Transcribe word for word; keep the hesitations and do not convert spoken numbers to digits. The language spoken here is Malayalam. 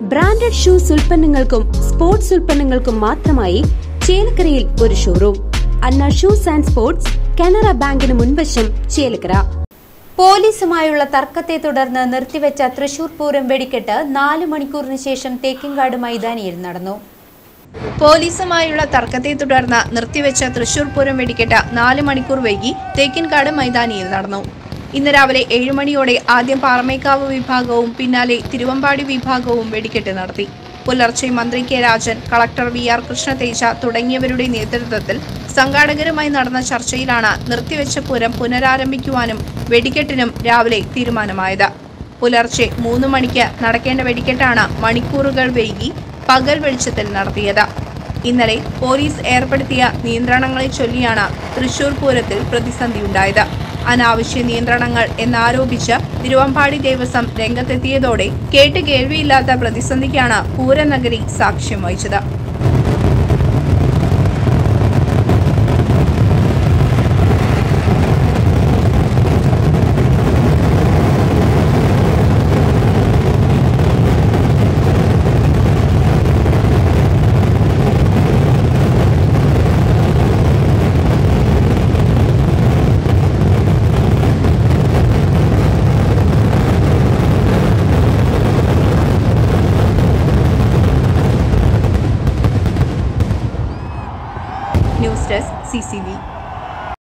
ബ്രാൻഡഡ് ഷൂസ് ഉൽപ്പന്നങ്ങൾക്കും സ്പോർട്സ് ഉൽപ്പന്നങ്ങൾക്കും മാത്രമായി ചേലക്കരയിൽ ഒരു showroom. Anna shoes and sports, Canara ബാങ്കിന് മുൻവശം, ചേലക്കര. പോലീസുമായുള്ള തർക്കത്തെ തുടർന്ന് നിർത്തിവെച്ച തൃശൂർ പൂരം വെടിക്കെട്ട് നാല് മണിക്കൂറിന് ശേഷം തേക്കിൻകാട് മൈതാനിയിൽ നടന്നു. പോലീസുമായുള്ള തർക്കത്തെ തുടർന്ന് നിർത്തിവെച്ച തൃശൂർ പൂരം വെടിക്കെട്ട് നാല് മണിക്കൂർ വൈകി തേക്കിൻകാട് മൈതാനിയിൽ നടന്നു. ഇന്ന് രാവിലെ ഏഴ് മണിയോടെ ആദ്യം പാറമേക്കാവ് വിഭാഗവും പിന്നാലെ തിരുവമ്പാടി വിഭാഗവും വെടിക്കെട്ട് നടത്തി. പുലർച്ചെ മന്ത്രി K Rajan, collector V R Krishnateja തുടങ്ങിയവരുടെ നേതൃത്വത്തിൽ സംഘാടകരുമായി നടന്ന ചർച്ചയിലാണ് നിർത്തിവെച്ച പൂരം പുനരാരംഭിക്കുവാനും വെടിക്കെട്ടിനും രാവിലെ തീരുമാനമായത്. പുലർച്ചെ മൂന്ന് മണിക്ക് നടക്കേണ്ട വെടിക്കെട്ടാണ് മണിക്കൂറുകൾ വൈകി പകൽ വെളിച്ചത്തിൽ നടത്തിയത്. ഇന്നലെ പോലീസ് ഏർപ്പെടുത്തിയ നിയന്ത്രണങ്ങളെ ചൊല്ലിയാണ് തൃശൂർ പൂരത്തിൽ പ്രതിസന്ധിയുണ്ടായത്. അനാവശ്യ നിയന്ത്രണങ്ങൾ എന്നാരോപിച്ച് തിരുവമ്പാടി ദേവസ്വം രംഗത്തെത്തിയതോടെ കേട്ട് കേൾവിയില്ലാത്ത പ്രതിസന്ധിക്കാണ് പൂരനഗരി സാക്ഷ്യം വഹിച്ചത്. News desk C C V.